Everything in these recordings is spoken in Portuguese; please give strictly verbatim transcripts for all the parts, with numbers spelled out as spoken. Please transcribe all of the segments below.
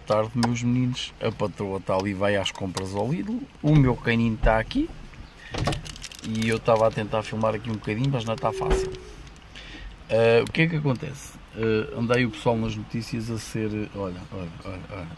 tarde, meus meninos. A patroa está ali, vai às compras ao Lidl. O meu canino está aqui. E eu estava a tentar filmar aqui um bocadinho, mas não está fácil. Uh, o que é que acontece? Uh, andei o pessoal nas notícias a ser... Olha, olha, olha, olha,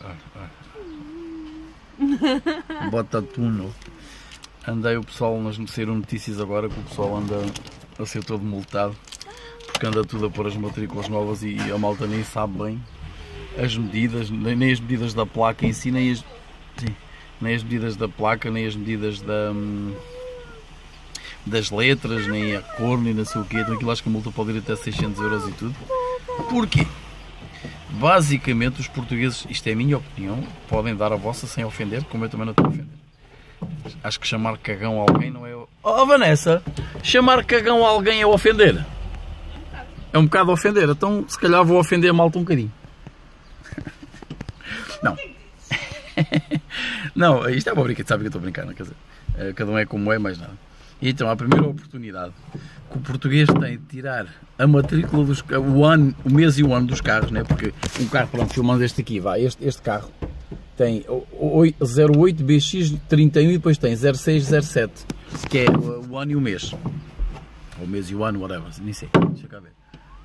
olha, olha. Bota tuno. Andei o pessoal nas notícias agora, que o pessoal anda a ser todo multado. Porque anda tudo a pôr as matrículas novas e a malta nem sabe bem as medidas, nem as medidas da placa em si, nem as, sim, nem as medidas da placa, nem as medidas da, das letras, nem a cor, nem não sei o quê. Então aquilo acho que a multa pode ir até seiscentos euros e tudo. Porquê? Basicamente os portugueses, isto é a minha opinião, podem dar a vossa sem ofender, como eu também não estou a ofender. Acho que chamar cagão a alguém não é... Oh Vanessa, chamar cagão a alguém é ofender? É um bocado ofender, então se calhar vou ofender a malta um bocadinho. Não. Não, isto é uma brincadeira, sabe que eu estou a brincar, não quer dizer? Cada um é como é, mais nada. E então, a primeira oportunidade que o português tem de tirar a matrícula dos o ano, o mês e o ano dos carros, né? Porque um carro, pronto, filmando este aqui, vai, este, este carro tem zero oito B X trinta e um e depois tem zero seis zero sete, que é o ano e o mês. Ou o mês e o ano, whatever, nem sei, deixa cá ver.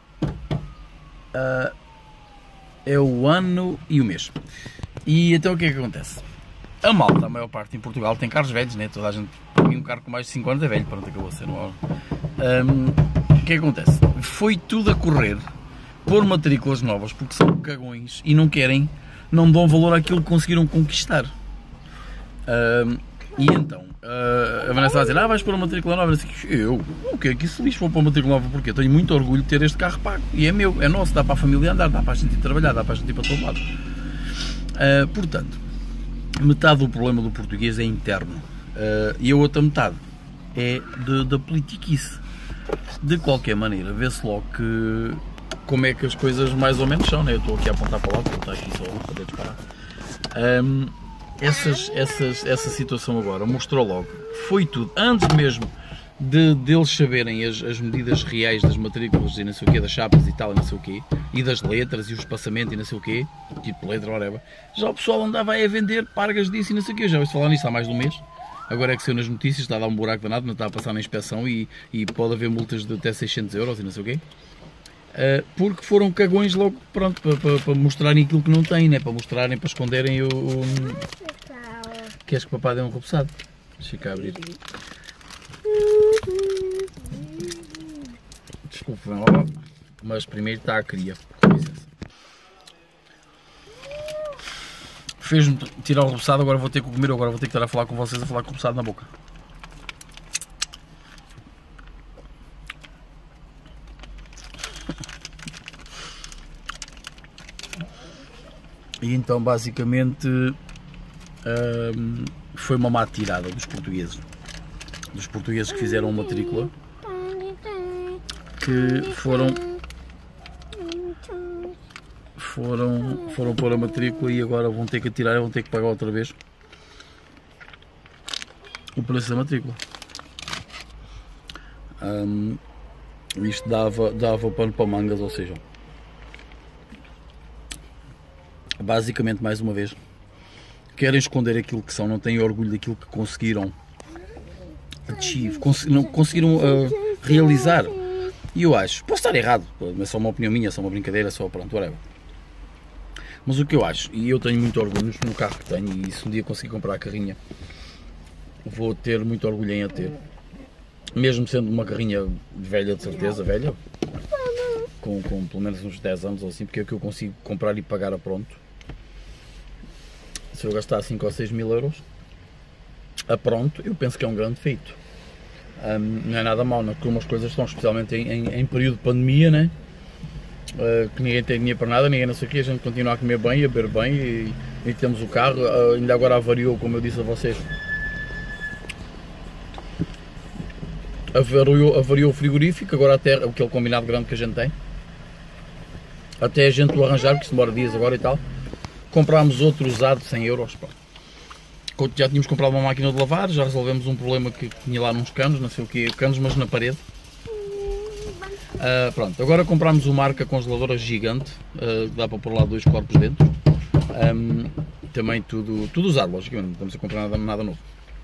Uh, é o ano e o mês. E então o que é que acontece? A malta, a maior parte em Portugal, tem carros velhos, né? Toda a gente tem um carro com mais de cinco anos é velho, pronto, acabou a ser. Não é? Um, o que é que acontece? Foi tudo a correr por matrículas novas, porque são cagões e não querem, não dão valor àquilo que conseguiram conquistar. Um, e então, uh, a Vanessa vai dizer, ah, vais pôr uma matrícula nova? Eu? O que é que isso lixo vou pôr uma matrícula nova? Porque eu tenho muito orgulho de ter este carro pago. E é meu, é nosso, dá para a família andar, dá para a gente ir trabalhar, dá para a gente ir para todo lado. Uh, portanto, metade do problema do português é interno. Uh, e a outra metade é de, da politiquice. De qualquer maneira, vê-se logo que como é que as coisas mais ou menos são, né? Eu estou aqui a apontar para lá, porque está aqui só a poder disparar. Um, essas, essas, essa situação agora mostrou logo, foi tudo, antes mesmo de, de eles saberem as, as medidas reais das matrículas e não sei o quê, das chapas e tal e não sei o quê, e das letras e o espaçamento e não sei o quê, tipo letra, whatever, já o pessoal andava aí a vender pargas disso e não sei o quê. Eu já ouvi falar nisso há mais de um mês. Agora é que saiu nas notícias, está a dar um buraco danado, não está a passar na inspeção e, e pode haver multas de até seiscentos euros e não sei o quê. Uh, porque foram cagões logo, pronto, para, para, para mostrarem aquilo que não têm, né? Para mostrarem, para esconderem o... o... Queres que o papá dê um repousado? Deixa cá abrir. Desculpe, mas primeiro está a cria, com licença. Fez-me tirar o repousado, agora vou ter que comer, agora vou ter que estar a falar com vocês, a falar com o repousado na boca. E então basicamente hum, foi uma má tirada dos portugueses. Dos portugueses que fizeram matrícula, que foram foram foram pôr a matrícula e agora vão ter que tirar, vão ter que pagar outra vez o preço da matrícula. Hum, isto dava, dava pano para mangas, ou seja, basicamente, mais uma vez, querem esconder aquilo que são, não têm orgulho daquilo que conseguiram achieve, cons não conseguiram uh, realizar. E eu acho, posso estar errado, é só uma opinião minha, é só uma brincadeira, só pronto, whatever. Mas o que eu acho, e eu tenho muito orgulho no carro que tenho, e se um dia conseguir comprar a carrinha, vou ter muito orgulho em a ter. Mesmo sendo uma carrinha velha, de certeza, velha, com, com pelo menos uns dez anos ou assim, porque é o que eu consigo comprar e pagar a pronto. Se eu gastar cinco ou seis mil euros a pronto, eu penso que é um grande feito. Um, não é nada mau, não, porque umas coisas estão, especialmente em, em, em período de pandemia, né? Uh, que ninguém tem dinheiro para nada, ninguém não sei o que, a gente continua a comer bem, a beber bem e, e temos o carro, uh, ainda agora avariou, como eu disse a vocês, avariou, avariou o frigorífico, agora até aquele combinado grande que a gente tem, até a gente o arranjar, porque se demora dias agora e tal, comprámos outro usado de cem euros, pá. Já tínhamos comprado uma máquina de lavar, já resolvemos um problema que tinha lá nos canos, não sei o que, canos, mas na parede. Uh, pronto, agora comprámos uma marca congeladora gigante, uh, dá para pôr lá dois corpos dentro. Um, também tudo, tudo usado, logicamente, não estamos a comprar nada, nada novo.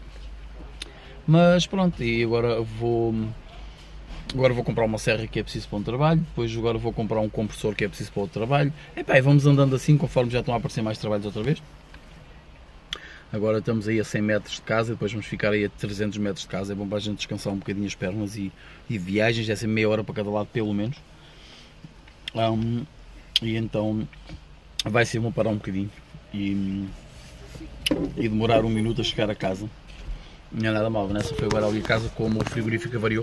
Mas pronto, e agora vou, agora vou comprar uma serra que é preciso para um trabalho, depois agora vou comprar um compressor que é preciso para outro trabalho. E pá, e vamos andando assim conforme já estão a aparecer mais trabalhos outra vez. Agora estamos aí a cem metros de casa, depois vamos ficar aí a trezentos metros de casa, é bom para a gente descansar um bocadinho as pernas e, e viagens, é sempre meia hora para cada lado pelo menos. Um, e então vai ser bom parar um bocadinho e, e demorar um minuto a chegar a casa. Não é nada mal, Vanessa foi agora ali a casa como o frigorífico avariou.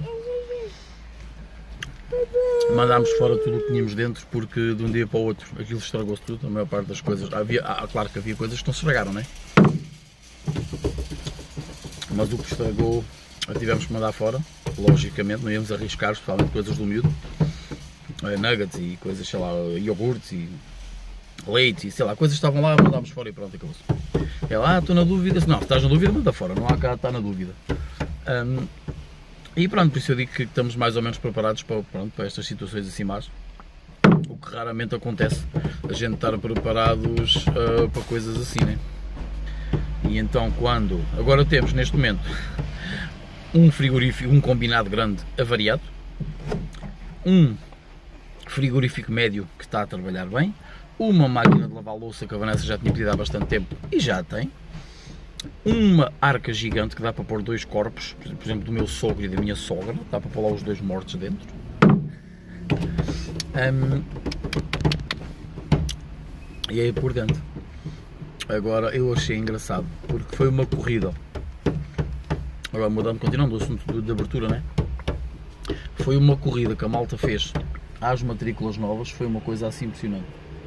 Mandámos fora tudo o que tínhamos dentro porque de um dia para o outro aquilo estragou-se tudo, a maior parte das coisas. Havia, ah, claro que havia coisas que não se estragaram, não é? Mas o que estragou tivemos que mandar fora, logicamente, não íamos arriscar, especialmente coisas do miúdo, nuggets e coisas, sei lá, iogurtes e leite e sei lá, coisas que estavam lá, mandámos fora e pronto, acabou-se. É lá, ah, estou na dúvida, não, se estás na dúvida, manda fora, não há cá, está na dúvida. Um, e pronto, por isso eu digo que estamos mais ou menos preparados para, pronto, para estas situações assim más, o que raramente acontece, a gente estar preparados uh, para coisas assim, né? E então quando, agora temos neste momento um frigorífico, um combinado grande avariado, um frigorífico médio que está a trabalhar bem, uma máquina de lavar louça que a Vanessa já tinha pedido há bastante tempo e já tem, uma arca gigante que dá para pôr dois corpos, por exemplo do meu sogro e da minha sogra, dá para pôr lá os dois mortos dentro. Um, e aí por dentro. Agora eu achei engraçado, porque foi uma corrida, agora mudando, continuando o assunto de abertura, né? Foi uma corrida que a malta fez às matrículas novas, foi uma coisa assim impressionante.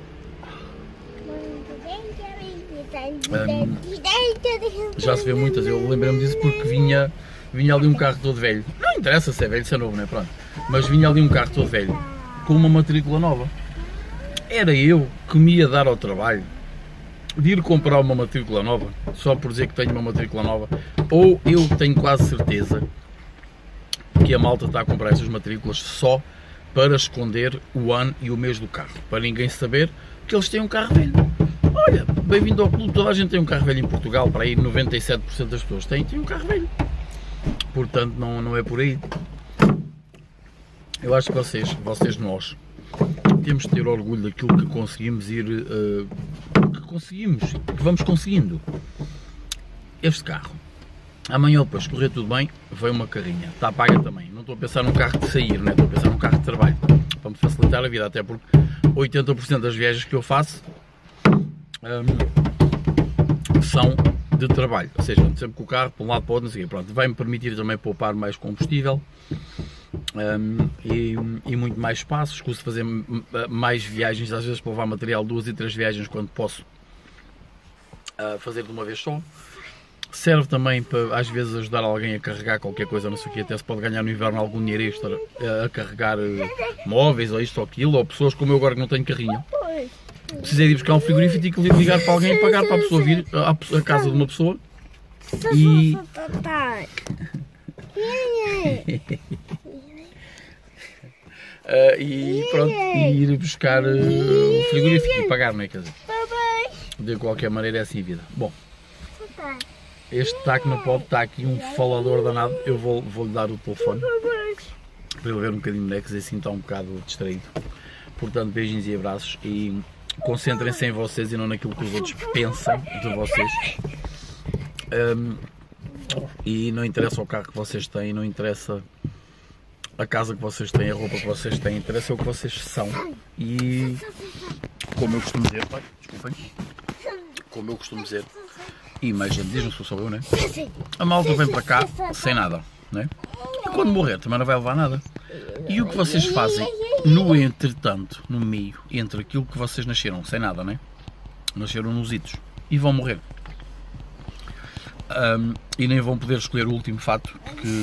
Um, já se vê muitas, eu lembrei-me disso porque vinha, vinha ali um carro todo velho, não interessa se é velho, se é novo, né? Pronto. Mas vinha ali um carro todo velho, com uma matrícula nova. Era eu que me ia dar ao trabalho de ir comprar uma matrícula nova, só por dizer que tenho uma matrícula nova, ou eu tenho quase certeza que a malta está a comprar essas matrículas só para esconder o ano e o mês do carro, para ninguém saber que eles têm um carro velho. Olha, bem-vindo ao clube, toda a gente tem um carro velho em Portugal, para aí noventa e sete por cento das pessoas têm, têm um carro velho, portanto não, não é por aí. Eu acho que vocês, vocês nós, temos de ter orgulho daquilo que conseguimos ir, uh, que conseguimos, que vamos conseguindo. Este carro, amanhã depois correr tudo bem, veio uma carrinha, está paga também. Não estou a pensar num carro de sair, né? Estou a pensar num carro de trabalho, para me facilitar a vida, até porque oitenta por cento das viagens que eu faço um, são de trabalho, ou seja, sempre com o carro para um lado para o outro, não sei o quê. Pronto, vai-me permitir também poupar mais combustível. Um, e, e muito mais espaço, escuso fazer mais viagens, às vezes para levar material, duas e três viagens quando posso uh, fazer de uma vez só. Serve também para às vezes ajudar alguém a carregar qualquer coisa, não sei o que, até se pode ganhar no inverno algum dinheiro extra uh, a carregar uh, móveis ou isto ou aquilo, ou pessoas como eu agora que não tenho carrinho. Precisei de ir buscar um frigorífico e tinha que ligar para alguém e pagar para a pessoa vir à, à casa de uma pessoa e... Uh, e pronto, e ir buscar uh, o frigorífico e pagar, não é? Quer dizer, de qualquer maneira é assim a vida. Bom, este está que não pode, está aqui um falador danado, eu vou, vou-lhe dar o telefone para ele ver um bocadinho de bonecos, assim está um bocado distraído. Portanto, beijinhos e abraços e concentrem-se em vocês e não naquilo que os outros pensam de vocês. Um, e não interessa o carro que vocês têm, não interessa a casa que vocês têm, a roupa que vocês têm, interessa o que vocês são. E como eu costumo dizer, pai, desculpem, como eu costumo dizer, e mais gente diz, não sou só eu, né? A malta vem para cá sem nada, né? E quando morrer também não vai levar nada. E o que vocês fazem no entretanto, no meio, entre aquilo que vocês nasceram sem nada, né? Nasceram nos itos e vão morrer. Um, e nem vão poder escolher o último fato que,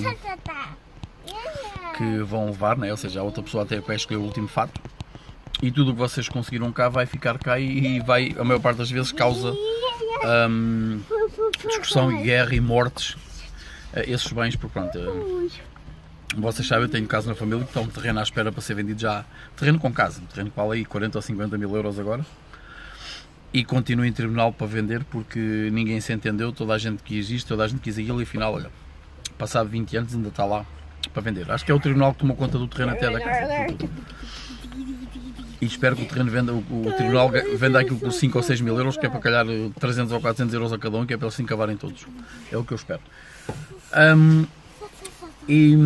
que vão levar, né? Ou seja, a outra pessoa até vai escolher o último fato e tudo o que vocês conseguiram cá vai ficar cá e vai, a maior parte das vezes, causa um, discussão e guerra e mortes uh, esses bens, porque pronto, uh, vocês sabem, eu tenho casa na família que está um terreno à espera para ser vendido já, terreno com casa, um terreno que vale aí quarenta ou cinquenta mil euros agora. e continuo em tribunal para vender porque ninguém se entendeu, toda a gente quis isto, toda a gente quis aquilo e afinal, olha, passado vinte anos ainda está lá para vender. Acho que é o tribunal que tomou conta do terreno até da casa. E espero que o terreno venda, o, o tribunal venda aquilo por cinco ou seis mil euros, que é para calhar trezentos ou quatrocentos euros a cada um, que é para eles se encavarem todos. É o que eu espero. Um, e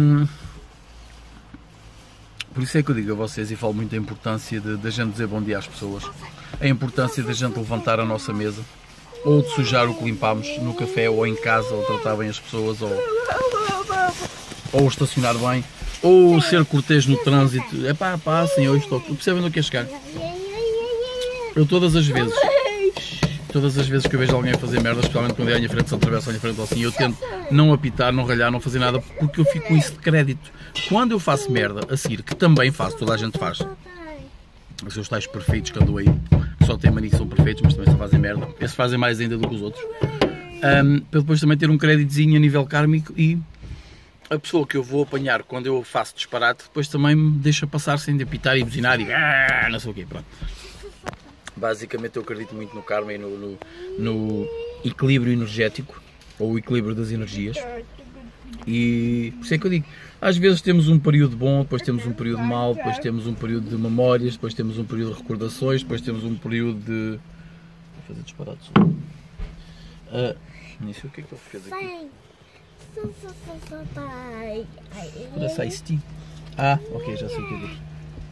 por isso é que eu digo a vocês e falo muito da importância de, de a gente dizer bom dia às pessoas, a importância de a gente levantar a nossa mesa, ou de sujar o que limpámos no café ou em casa, ou tratar bem as pessoas, ou, ou estacionar bem, ou ser cortês no trânsito. É pá, passem, hoje estou. Percebem do que é chegar? Eu todas as vezes, todas as vezes que eu vejo alguém a fazer merda, especialmente quando é à minha frente, se atravessa à minha frente ou assim, eu tento não apitar, não ralhar, não fazer nada, porque eu fico com isso de crédito. Quando eu faço merda a seguir, que também faço, toda a gente faz, os seus tais perfeitos que andam aí, que só têm mania que são perfeitos, mas também só fazem merda, esses fazem mais ainda do que os outros, um, para depois também ter um créditozinho a nível kármico e a pessoa que eu vou apanhar quando eu faço disparate, depois também me deixa passar sem de apitar e buzinar e ah, não sei o quê, pronto. Basicamente eu acredito muito no karma e no, no, no equilíbrio energético, ou o equilíbrio das energias, e por isso é que eu digo, às vezes temos um período bom, depois temos um período mau, depois temos um período de memórias, depois temos um período de recordações, depois temos um período de... Vou fazer disparates. Uh, nem sei o que é que ele fez aqui. Parece Ice Tea. Ah, ok, já sei o que é isso.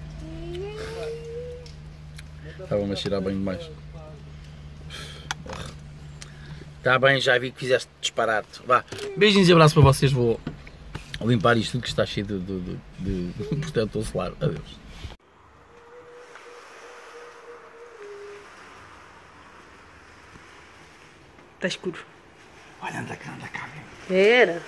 Estava-me a cheirar bem demais. Está bem, já vi que fizeste disparate. Vá, beijinhos e abraços para vocês. Vou limpar isto tudo que está cheio de, de, de, de protetor solar. Adeus. Está escuro. Olha, anda cá, anda cá. Era.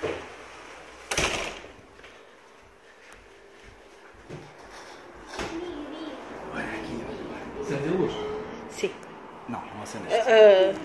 Olha aqui. Acende a luz? Sim. Não, não acendeste. Uh,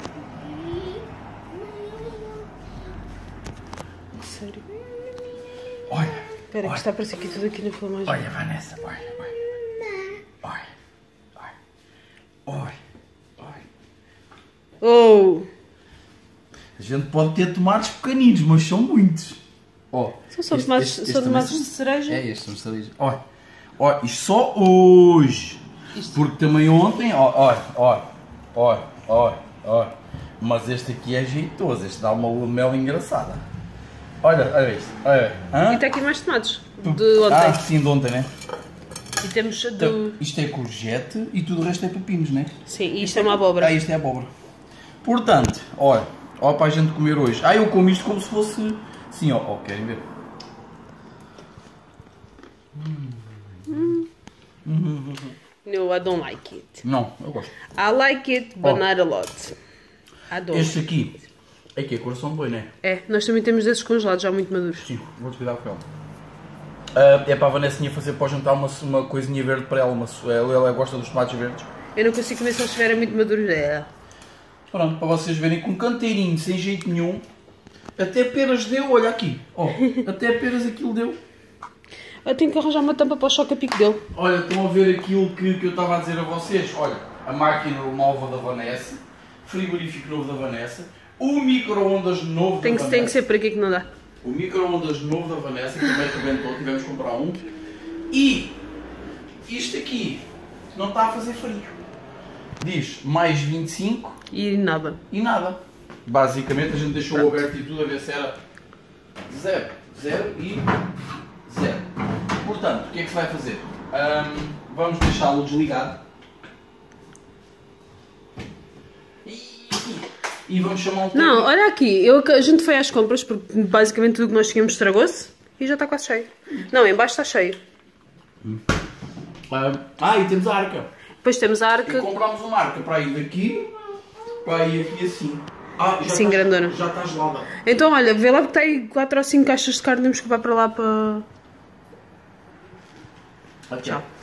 sério? Olha. Espera, que está a aparecer aqui tudo aqui na filmagem. Olha, Vanessa, olha, olha. Olha, olha. Olha, olha. Oh! A gente pode ter tomates pequeninos, mas são muitos. Oh, São só este- tomates, este- este são também tomates de cereja? É, estes são de cereja. Olha, olha, isto só hoje. Isto. Porque também ontem, ó, olha, olha, olha, olha, olha. Mas este aqui é jeitoso, este dá uma lua de mel engraçada. Olha, olha isto, olha. Hã? E está aqui mais tomates de ontem. Ah, sim, de ontem, né? E temos Então, do... isto é courgette e tudo o resto é pepinos, né? Sim, e isto é uma abóbora. Ah, isto é abóbora. Portanto, olha, olha para a gente comer hoje. Ah, eu como isto como se fosse... Sim, ó, ó, querem ver? No, I don't like it. Não, eu gosto. I like it, but Oh. not a lot. I don't. Este aqui, é que é coração de boi, né? É, nós também temos desses congelados já muito maduros. Sim, vou descuidar com ela. Ah, é para a Vanessinha fazer para o jantar uma, uma coisinha verde para ela. Uma, ela, ela gosta dos tomates verdes. Eu não consigo comer se eles estiverem muito maduros. É. Pronto, para vocês verem com um canteirinho, sem jeito nenhum. Até peras deu, olha aqui. Ó, até peras aquilo deu. Eu tenho que arranjar uma tampa para o choca-pico dele. Olha, estão a ver aquilo que, que eu estava a dizer a vocês. Olha, a máquina nova da Vanessa, frigorífico novo da Vanessa, o micro-ondas novo Tem da que, Vanessa. tem que ser por aqui que não dá. O micro-ondas novo da Vanessa, que também rebentou, tivemos que comprar um. E isto aqui não está a fazer frio. Diz mais vinte e cinco E nada. e nada. Basicamente a gente deixou o aberto e tudo a ver se era zero, zero e zero. Portanto, o que é que se vai fazer? Ahm, vamos deixá-lo desligado. E, e vamos chamar um técnico. Não, olha aqui. Eu, a gente foi às compras porque basicamente tudo que nós tínhamos estragou-se e já está quase cheio. Não, em baixo está cheio. Ah, ah, e temos a arca. Depois temos a E arca. comprámos uma arca para ir daqui, para ir aqui assim. Ah, já Assim, está, grandona. já está gelada. Então olha, vê lá porque está aí quatro ou cinco caixas de carne, temos que levar para lá para... Aqui. Tchau.